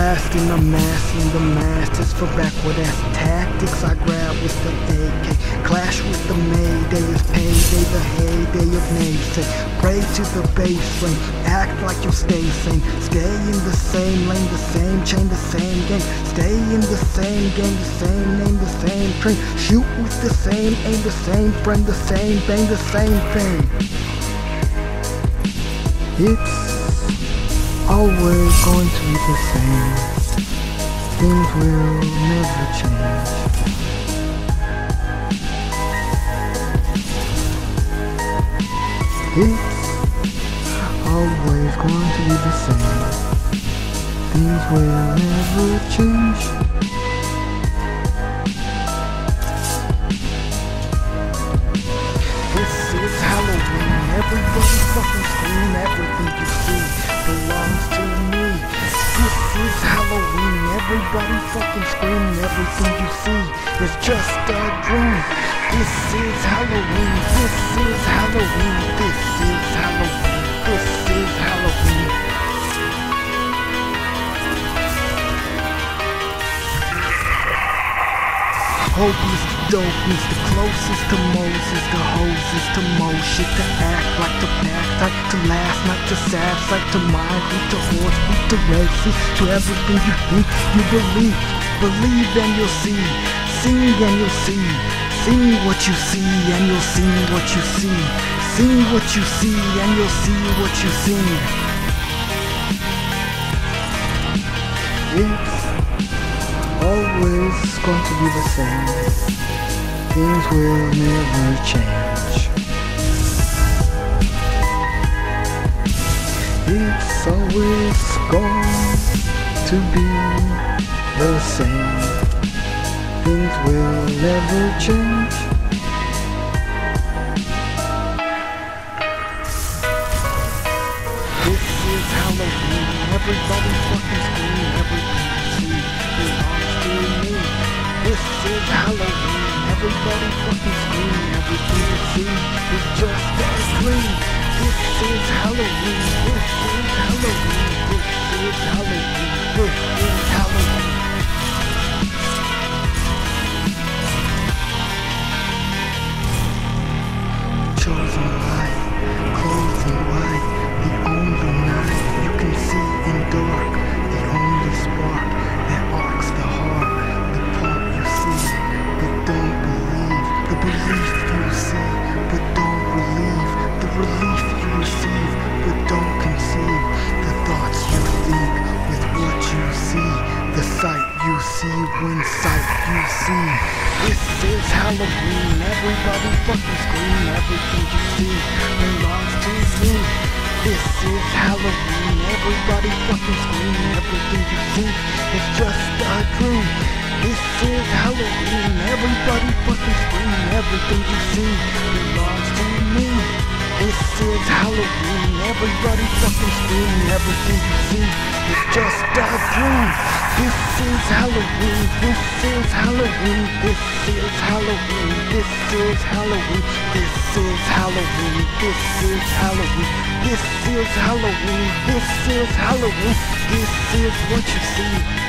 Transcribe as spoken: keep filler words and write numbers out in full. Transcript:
blasting, amassing the masters for backward ass tactics. I grab with the A K, clash with the Mayday. It's payday, the heyday of naysay. Pray to the base lane, act like you stay sane. Stay in the same lane, the same chain, the same game. Stay in the same game, the same name, the same train. Shoot with the same aim, the same friend, the same bang, the same thing. It's always going to be the same. Things will never change. It's always going to be the same. Things will never change. This is Halloween. Everybody fucking scream. Everything you see belongs to me. This is Halloween. Everybody fucking scream. Everything you see is just a dream. This is Halloween. This is Halloween. This is Halloween. This is Halloween. Hopeless to dopeness, the closest to Moses, the hoses to most shit, to act like the past, like to last night, to sad sight, to mind, beat to horse, beat to races, to everything you think you believe. Believe and you'll see, sing and you'll see, sing what you see and you'll see what you see, sing what you see and you'll see what you see. It's always going to be the same. Things will never change. It's always going to be the same. Things will never change. This is Halloween. Everybody fucking scream. Everything you see belongs to me. This is Halloween. Everybody fucking scream. Everything you see is just a dream. This is Halloween. This is Halloween. This is Halloween. This is Halloween. Chosen light, closing wide, the only night you can see in dark, the only spark that arcs the heart, the part you see, but don't believe, the belief you see, but don't believe, the relief you receive, but don't conceive, the thoughts you think with what you see, the sight you see when sight you see. This is Halloween. Everybody fucking scream. Everything you see belongs to me. This is Halloween. Everybody fucking scream. Everything you see is just a dream. This is Halloween. Everybody fucking scream. Everything you see belongs to me. This is Halloween. Everybody fucking scream. Everything you see is just a dream. This is Halloween. This is Halloween. This is Halloween. This is Halloween. This is Halloween. This is Halloween. This is Halloween. This is Halloween. This is what you see.